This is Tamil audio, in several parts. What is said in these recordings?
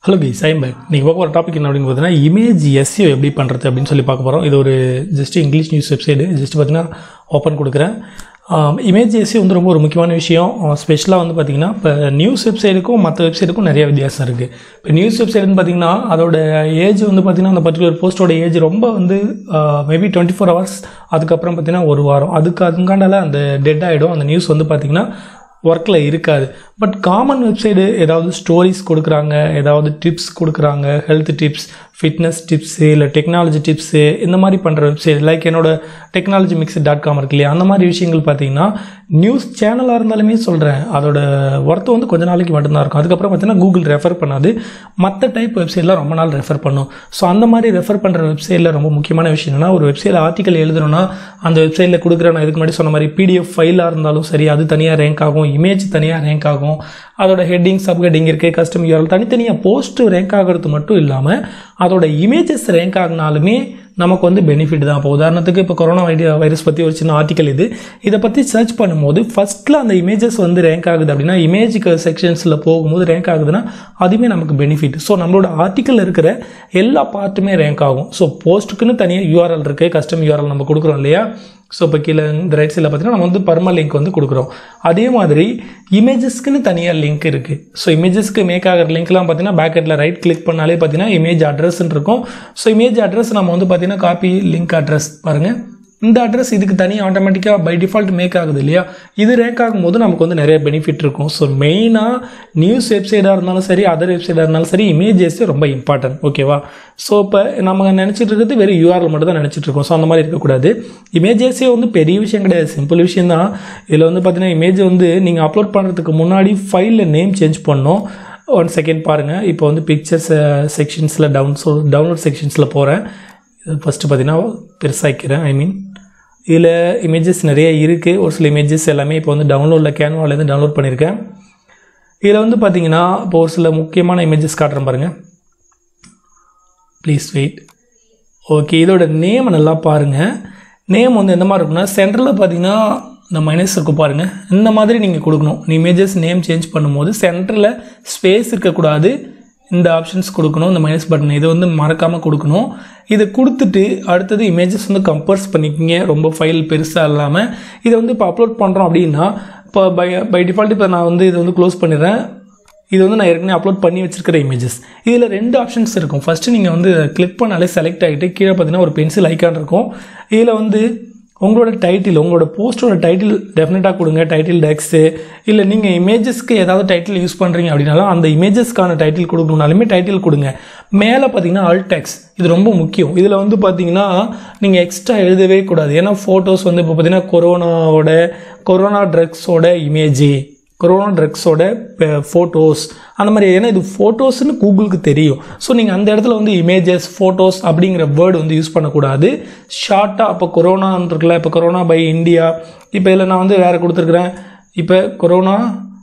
Hello guys, I'm back. நீங்கள் பார்க்க ஒரு டாபிக் என்ன அப்படின்னு பார்த்தீங்கன்னா, இமேஜ் எஸ்இஓ எப்படி பண்ணுறது அப்படின்னு சொல்லி பார்க்க போகிறோம். இது ஒரு just English news website. Just பார்த்தீங்கன்னா ஓப்பன் கொடுக்குறேன். இமேஜ் எஸ்இஓ வந்து ரொம்ப ஒரு முக்கியமான விஷயம். ஸ்பெஷலாக வந்து பார்த்திங்கன்னா, இப்போ நியூஸ் வெப்சைட்டுக்கும் மற்ற வெப்சைட்டுக்கும் நிறைய வித்தியாசம் இருக்குது. இப்போ நியூஸ் வெப்சைட்னு பார்த்திங்கன்னா, அதோட ஏஜ் வந்து பார்த்திங்கன்னா, அந்த பர்டிகுலர் போஸ்ட்டோட ஏஜ் ரொம்ப வந்து மேபி 24 hours, அதுக்கப்புறம் பார்த்திங்கன்னா ஒரு வாரம், அதுக்காண்டால அந்த டெட் ஆகிடும். அந்த நியூஸ் வந்து பார்த்திங்கன்னா ஒர்க்கில் இருக்காது. பட் காமன் வெப்சைட்டு ஏதாவது ஸ்டோரிஸ் கொடுக்குறாங்க, ஏதாவது டிப்ஸ் கொடுக்குறாங்க, ஹெல்த் டிப்ஸ், ஃபிட்னஸ் டிப்ஸு, இல்லை டெக்னாலஜி டிப்ஸு, இந்த மாதிரி பண்ணுற வெப்சைட் லைக் என்னோட technologymix.com இருக்கு இல்லையா, அந்த மாதிரி விஷயங்கள் பார்த்தீங்கன்னா நியூஸ் சேனலாக இருந்தாலுமே சொல்கிறேன், அதோட ஒர்த்து வந்து கொஞ்ச நாளைக்கு மட்டும்தான் இருக்கும். அதுக்கப்புறம் பார்த்தீங்கன்னா கூகுள் ரெஃபர் பண்ணாது. மற்ற டைப் வெப்சைட்லாம் ரொம்ப நாள் ரெஃபர் பண்ணும். ஸோ அந்த மாதிரி ரெஃபர் பண்ணுற வெப்சைட்டில் ரொம்ப முக்கியமான விஷயம் என்னன்னா, ஒரு வெப்சைட்டில் ஆர்டிக்கல் எழுதணும்னா அந்த வெப்சைட்டில் கொடுக்குற, நான் இதுக்கு முன்னாடி சொன்ன மாதிரி PDF ஃபைலாக இருந்தாலும் சரி, அது தனியாக ரேங்க் ஆகும், இமேஜ் தனியாக ரேங்க் ஆகும், அதோட ஹெட்டிங், சப்ஹெட்டிங் இருக்குது, கஸ்டம் URL தனித்தனியாக போஸ்ட் ரேங்க் ஆகிறது மட்டும் இல்லாமல் அதோட இமேஜஸ் ரேங்க் ஆகினாலுமே நமக்கு வந்து பெனிஃபிட் தான். இப்போ உதாரணத்துக்கு இப்போ கொரோனா வைரஸ் பற்றி ஒரு சின்ன ஆர்டிக்கல் இதை பற்றி சர்ச் பண்ணும்போது ஃபஸ்ட்டில் அந்த இமேஜஸ் வந்து ரேங்க் ஆகுது அப்படின்னா, இமேஜுக்கு செக்ஷன்ஸில் போகும்போது ரேங்க் ஆகுதுன்னா அதுவுமே நமக்கு பெனிஃபிட். ஸோ நம்மளோட ஆர்டிக்கல் இருக்கிற எல்லா பார்ட்டுமே ரேங்க் ஆகும். ஸோ போஸ்ட்டுக்குன்னு தனியாக URL இருக்குது, கஸ்டம் URL நம்ம கொடுக்குறோம் இல்லையா. ஸோ இப்போ கீழே இந்த ரைட் சைடில் பார்த்தீங்கன்னா நம்ம வந்து பர்மா லிங்க் வந்து கொடுக்குறோம். அதே மாதிரி இமேஜஸ்க்குன்னு தனியாக லிங்க் இருக்குது. ஸோ இமேஜஸ்க்கு மேக் ஆகிற லிங்க்லாம் பார்த்தீங்கன்னா பேக்கெட்டில் ரைட் கிளிக் பண்ணாலே பார்த்தீங்கன்னா இமேஜ் அட்ரஸ்ன்னு இருக்கும். ஸோ இமேஜ் அட்ரஸ் நம்ம வந்து பார்த்தீங்கன்னா காப்பி லிங்க் அட்ரஸ் பாருங்கள், இந்த அட்ரஸ் இதுக்கு தனியாக ஆட்டோமேட்டிக்காக பை டிஃபால்ட் மேக் ஆகுது இல்லையா. இது ரேங்க் ஆகும்போது நமக்கு வந்து நிறைய பெனிஃபிட் இருக்கும். ஸோ மெயினாக நியூஸ் வெப்சைட்டாக இருந்தாலும் சரி, அதர் வெப்சைட்டாக இருந்தாலும் சரி, இமேஜஸ் ரொம்ப இம்பார்ட்டன்ட். ஓகேவா. ஸோ இப்போ நம்ம நினச்சிட்டு இருக்கிறது வெறும் URL மட்டும் தான் நினச்சிட்டு இருக்கோம். ஸோ அந்த மாதிரி இருக்கக்கூடாது. இமேஜஸே வந்து பெரிய விஷயம் கிடையாது, சிம்பிள் விஷயம் தான். இதில் வந்து பார்த்தீங்கன்னா இமேஜ் வந்து நீங்கள் அப்லோட் பண்ணுறதுக்கு முன்னாடி ஃபைலில் நேம் சேஞ்ச் பண்ணணும். 1 செகண்ட் பாருங்கள். இப்போ வந்து பிக்சர்ஸ் செக்ஷன்ஸில் டவுன்லோட் செக்ஷன்ஸில் போகிறேன். ஃபஸ்ட்டு பார்த்தீங்கன்னா பெருசாக்கிறேன். இதில் இமேஜஸ் நிறைய இருக்குது. ஒரு சில இமேஜஸ் எல்லாமே இப்போ வந்து டவுன்லோடில் கேன்வாலேருந்து டவுன்லோட் பண்ணியிருக்கேன். இதில் வந்து பார்த்தீங்கன்னா இப்போ ஒரு சில முக்கியமான இமேஜஸ் காட்டுறேன் பாருங்கள். Please wait. ஓகே, இதோட நேம் நல்லா பாருங்கள். நேம் வந்து எந்த மாதிரி இருக்குன்னா, சென்டரில் பார்த்தீங்கன்னா இந்த மைனஸ் இருக்கும் பாருங்கள், இந்த மாதிரி நீங்கள் கொடுக்கணும். இமேஜஸ் நேம் சேஞ்ச் பண்ணும்போது சென்டரில் ஸ்பேஸ் இருக்கக்கூடாது, இந்த ஆப்ஷன்ஸ் கொடுக்கணும், இந்த மைனஸ் பட்டன் இதை வந்து மறக்காமல் கொடுக்கணும். இதை கொடுத்துட்டு அடுத்தது இமேஜஸ் வந்து கம்பேர்ஸ் பண்ணிக்கிங்க, ரொம்ப ஃபைல் பெருசாக இல்லாமல். இதை வந்து இப்போ அப்லோட் பண்ணுறோம் அப்படின்னா, இப்போ பை டிஃபால்ட் இப்போ நான் வந்து இதை வந்து க்ளோஸ் பண்ணிடுறேன். இது வந்து நான் ஏற்கனவே அப்லோட் பண்ணி வச்சிருக்கிற இமேஜஸ். இதில் 2 ஆப்ஷன்ஸ் இருக்கும். ஃபஸ்ட்டு நீங்கள் வந்து கிளிக் பண்ணாலே செலக்ட் ஆகிட்டு கீழே பார்த்தீங்கன்னா ஒரு பென்சில் ஐக்கான் இருக்கும். இதில் வந்து உங்களோட டைட்டில், உங்களோட போஸ்ட்டோட டைட்டில் டெஃபினட்டாக கொடுங்க, டைட்டில் டெக்ஸ்ட்டு. இல்லை நீங்கள் இமேஜஸ்க்கு ஏதாவது டைட்டில் யூஸ் பண்ணுறீங்க அப்படின்னாலும் அந்த இமேஜஸ்க்கான டைட்டில் கொடுக்கணுனாலுமே டைட்டில் கொடுங்க. மேலே பார்த்தீங்கன்னா alt text, இது ரொம்ப முக்கியம். இதில் வந்து பார்த்தீங்கன்னா நீங்கள் எக்ஸ்ட்ரா எழுதவே கூடாது. ஏன்னா ஃபோட்டோஸ் வந்து இப்போ பார்த்தீங்கன்னா கொரோனா ட்ரக்ஸோட இமேஜ், கொரோனா ட்ரக்ஸோட ஃபோட்டோஸ் அந்த மாதிரி. ஏன்னா இது ஃபோட்டோஸ்னு கூகுளுக்கு தெரியும். ஸோ நீங்கள் அந்த இடத்துல வந்து இமேஜஸ், ஃபோட்டோஸ் அப்படிங்கிற வேர்டு வந்து யூஸ் பண்ணக்கூடாது. ஷார்ட்டாக இப்போ கொரோனான்னு இருக்குல்ல, இப்போ கொரோனா பை இந்தியா, இப்போ இதில் நான் வந்து வேறு கொடுத்துருக்குறேன். இப்போ கொரோனா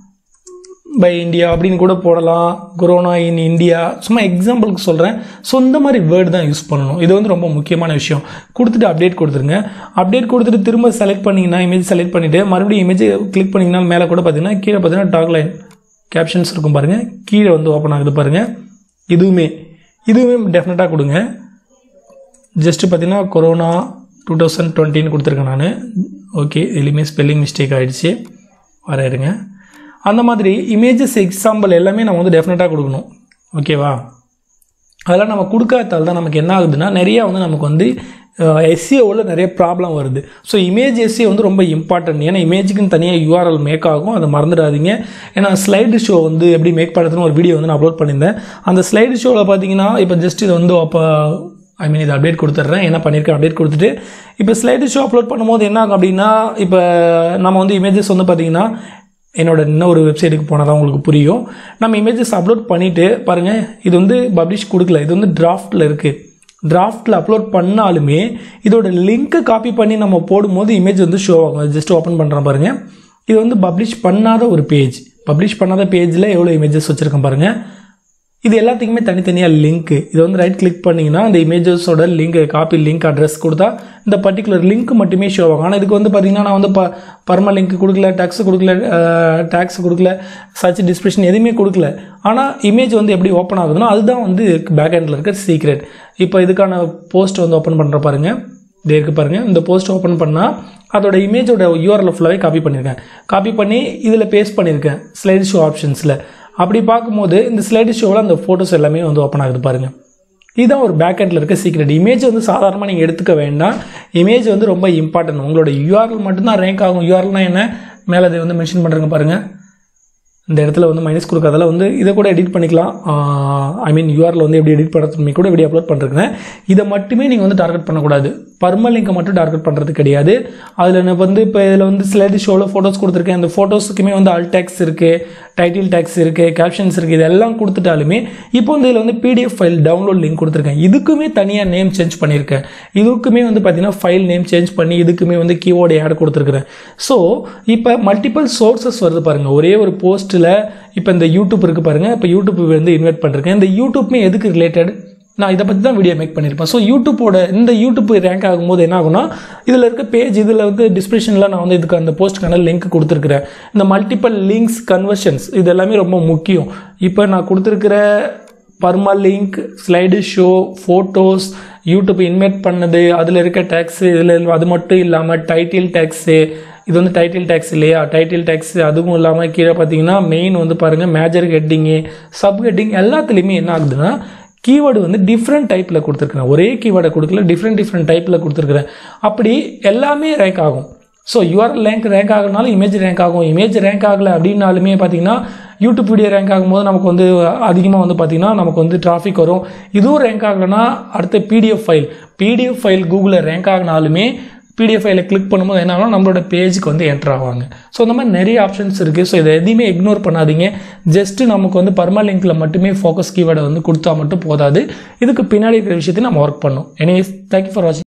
பை இந்தியா அப்படின்னு கூட போடலாம், கொரோனா இன் இந்தியா, சும்மா எக்ஸாம்பிளுக்கு சொல்கிறேன். ஸோ இந்த மாதிரி வேர்டு தான் யூஸ் பண்ணணும். இது வந்து ரொம்ப முக்கியமான விஷயம். கொடுத்துட்டு அப்டேட் கொடுத்துருங்க. அப்டேட் கொடுத்துட்டு திரும்ப செலக்ட் பண்ணிங்கன்னா, இமேஜ் செலக்ட் பண்ணிவிட்டு மறுபடியும் இமேஜ் கிளிக் பண்ணிங்கன்னா மேலே கூட பார்த்தீங்கன்னா கீழே பார்த்தீங்கன்னா டாக் லைன் கேப்ஷன்ஸ் இருக்கும் பாருங்கள், கீழே வந்து ஓப்பன் ஆகுது பாருங்கள். இதுவுமே டெஃபினட்டாக கொடுங்க. ஜஸ்ட்டு பார்த்தீங்கன்னா கொரோனா 2020 கொடுத்துருக்கேன் நான். ஓகே, இதுலேயுமே ஸ்பெல்லிங் மிஸ்டேக் ஆகிடுச்சு, இருங்க. அந்த மாதிரி இமேஜஸ் எக்ஸாம்பிள் எல்லாமே நம்ம வந்து டெஃபினட்டாக கொடுக்கணும். ஓகேவா. அதெல்லாம் நம்ம கொடுக்காதால் தான் நமக்கு என்ன ஆகுதுன்னா, நிறையா வந்து நமக்கு வந்து எஸ்இஓவில் நிறைய ப்ராப்ளம் வருது. ஸோ இமேஜ் எஸ்இஓ வந்து ரொம்ப இம்பார்ட்டன்ட். ஏன்னா இமேஜுக்குன்னு தனியாக URL மேக் ஆகும், அதை மறந்துடாதீங்க. ஏன்னா ஸ்லைடு ஷோ வந்து எப்படி மேக் பண்ணுறதுன்னு ஒரு வீடியோ வந்து நான் அப்லோட் பண்ணியிருந்தேன். அந்த ஸ்லைடு ஷோவில் பார்த்தீங்கன்னா இப்போ ஜஸ்ட் இது வந்து அப்போ இது அப்டேட் கொடுத்துட்றேன். என்ன பண்ணியிருக்கேன், அப்டேட் கொடுத்துட்டு இப்போ ஸ்லைடு ஷோ அப்லோட் பண்ணும்போது என்ன ஆகும் அப்படின்னா, இப்போ நம்ம வந்து இமேஜஸ் வந்து பார்த்தீங்கன்னா என்னோட இன்னொரு வெப்சைட்டுக்கு போனால் தான் உங்களுக்கு புரியும். நம்ம இமேஜஸ் அப்லோட் பண்ணிவிட்டு பாருங்கள், இது வந்து பப்ளிஷ் கொடுக்கல, இது வந்து டிராஃப்டில் இருக்குது. டிராஃப்டில் அப்லோட் பண்ணாலுமே இதோட லிங்க்கை காப்பி பண்ணி நம்ம போடும்போது இமேஜ் வந்து ஷோ ஆகும். ஜஸ்ட் ஓப்பன் பண்ணுறேன் பாருங்கள். இது வந்து பப்ளிஷ் பண்ணாத ஒரு பேஜ். பப்ளிஷ் பண்ணாத பேஜில் எவ்வளோ இமேஜஸ் வச்சுருக்கேன் பாருங்கள். இது எல்லாத்துக்குமே தனித்தனியாக லிங்க். இது வந்து ரைட் கிளிக் பண்ணிங்கன்னா அந்த இமேஜஸோட லிங்க் காப்பி லிங்க் அட்ரஸ் கொடுத்தா இந்த பர்டிகுலர் லிங்க் மட்டுமே ஷோ ஆகும். ஆனால் இதுக்கு வந்து பார்த்தீங்கன்னா நான் வந்து பர்ம லிங்க் கொடுக்கல, டேக்ஸ் கொடுக்கல, சர்ச் டிஸ்கிரிப்ஷன் எதுவுமே கொடுக்கல. ஆனால் இமேஜ் வந்து எப்படி ஓப்பன் ஆகுதுன்னா அதுதான் வந்து பேக் எண்டில் இருக்க சீக்ரெட். இப்போ இதுக்கான போஸ்ட் வந்து ஓப்பன் பண்ணுற பாருங்கள், இது இருக்குது பாருங்கள். இந்த போஸ்ட் ஓப்பன் பண்ணால் அதோட இமேஜோட யூஆர்எல் ஃபுல்லாகவே காப்பி பண்ணியிருக்கேன். காப்பி பண்ணி இதில் பேஸ்ட் பண்ணியிருக்கேன் ஸ்லைடு ஷோ ஆப்ஷன்ஸில். அப்படி பார்க்கும்போது இந்த ஸ்லைடு ஷோவில் அந்த ஃபோட்டோஸ் எல்லாமே வந்து ஓப்பன் ஆகுது பாருங்கள். இதுதான் ஒரு பேக் எண்டில் இருக்க சீக்ரெட். இமேஜ் வந்து சாதாரணமாக நீங்கள் எடுத்துக்க வேண்டாம். இமேஜ் வந்து ரொம்ப இம்பார்ட்டன்ட். உங்களோட யூஆர்எல் மட்டும்தான் ரேங்க் ஆகும். யூஆர்எல்னால் என்ன, மேலே அதை வந்து மென்ஷன் பண்ணுறங்க பாருங்கள். இந்த இடத்துல வந்து மைனஸ் கொடுக்காதால வந்து இதை கூட எடிட் பண்ணிக்கலாம். யூஆர்எல் வந்து எப்படி எடிட் பண்ணுறது கூட வீடியோ அப்லோட் பண்ணிருக்கேன். இதை மட்டுமே நீங்கள் வந்து டார்கெட் பண்ணக்கூடாது. பர்ம லிங்கை மட்டும் டார்கெட் பண்ணுறது கிடையாது. அதில் நான் வந்து இப்போ இதில் வந்து ஸ்லைடு ஷோவில் ஃபோட்டோஸ் கொடுத்துருக்கேன். அந்த ஃபோட்டோஸுக்குமே வந்து ஆல் டேக்ஸ் இருக்குது, டைட்டில் டேக்ஸ் இருக்குது, கேப்ஷன்ஸ் இருக்குது. இதெல்லாம் கொடுத்துட்டாலுமே இப்போ வந்து இதில் வந்து பிடிஎஃப் ஃபைல் டவுன்லோட் லிங்க் கொடுத்துருக்கேன். இதுக்குமே தனியாக நேம் சேஞ்ச் பண்ணியிருக்கேன். இதுக்குமே வந்து பார்த்தீங்கன்னா ஃபைல் நேம் சேஞ்ச் பண்ணி இதுக்குமே வந்து கீவேர்டு ஆட் கொடுத்துருக்குறேன். ஸோ இப்போ மல்டிபிள் சோர்சஸ் வருது பாருங்கள். ஒரே ஒரு போஸ்ட்டில் இப்போ இந்த யூடியூப் இருக்குது பாருங்கள். இப்போ யூடியூப் வந்து இன்வைட் பண்ணிருக்கேன். இந்த யூடியூப்மே எதுக்கு ரிலேட்டட், நான் இதை பற்றி தான் வீடியோ மேக் பண்ணியிருப்பேன். ஸோ இந்த யூடியூப் ரேங்க் ஆகும்போது என்ன ஆகும்னா இதில் இருக்க பேஜ், இதில் வந்து டிஸ்கிரிப்ஷனில் நான் வந்து இதுக்கு அந்த போஸ்ட்டுக்கான லிங்க் கொடுத்துருக்குறேன். இந்த மல்டிபிள் லிங்க்ஸ், கன்வர்ஷன்ஸ் இது எல்லாமே ரொம்ப முக்கியம். இப்போ நான் கொடுத்துருக்கிற permalink, slide show, photos, YouTube invite பண்ணது, அதில் இருக்க டேக்ஸு, இதில் அது மட்டும் இல்லாமல் டைட்டில் டேக்ஸு, இது வந்து டைட்டில் டேக்ஸ் இல்லையா, டைட்டில் டேக்ஸ், அதுவும் இல்லாமல் கீழே பார்த்தீங்கன்னா மெயின் வந்து பாருங்கள் மேஜர் ஹெட்டிங்கு, சப் ஹெட்டிங் எல்லாத்துலேயுமே என்ன ஆகுதுன்னா கீவேர்டு வந்து டிஃப்ரெண்ட் டைப்பில் கொடுத்துருக்குறேன். ஒரே கீவேர்டை கொடுக்கல, டிஃப்ரெண்ட் டைப்பில் கொடுத்துருக்குறேன். அப்படி எல்லாமே ரேங்க் ஆகும். ஸோ யூஆர்எல் ரேங்க் ஆகுனாலும் இமேஜ் ரேங்க் ஆகும். இமேஜ் ரேங்க் ஆகலை அப்படின்னாலுமே பார்த்தீங்கன்னா யூடியூப் வீடியோ ரேங்க் ஆகும்போது நமக்கு வந்து அதிகமாக வந்து பார்த்தீங்கன்னா நமக்கு வந்து டிராஃபிக் வரும். இதுவும் ரேங்க் ஆகலைன்னா அடுத்த பிடிஎஃப் ஃபைல் கூகுளில் ரேங்க் ஆகினாலுமே பிடிஎஃப் ஃபைலை கிளிக் பண்ணும்போது என்ன ஆகும், நம்மளோட பேஜுக்கு வந்து என்டர் ஆவாங்க. ஸோ இந்த மாதிரி நிறைய ஆப்ஷன்ஸ் இருக்குது. ஸோ இதை எதையுமே இக்னோர் பண்ணாதீங்க. ஜஸ்ட்டு நமக்கு வந்து பர்மா லிங்க்கில் மட்டுமே ஃபோக்கஸ் கீவேர்டை வந்து கொடுத்தா மட்டும் போதாது. இதுக்கு பின்னாடி இருக்கிற விஷயத்தை நம்ம ஒர்க் பண்ணணும். எனிவேஸ், தேங்க்யூ ஃபார் வாட்சிங்.